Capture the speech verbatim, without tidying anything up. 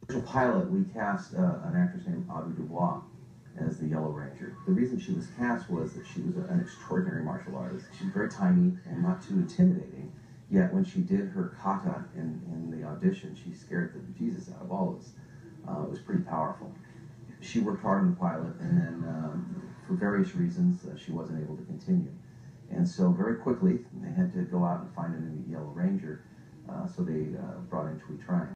As a pilot, we cast uh, an actress named Audrey Dubois as the Yellow Ranger. The reason she was cast was that she was an extraordinary martial artist. She was very tiny and not too intimidating, yet when she did her kata in, in the audition, she scared the Jesus out of all of us. Uh, it was pretty powerful. She worked hard on the pilot, and then um, for various reasons, uh, she wasn't able to continue. And so very quickly, they had to go out and find a new Yellow Ranger, uh, so they uh, brought in Tui Trang.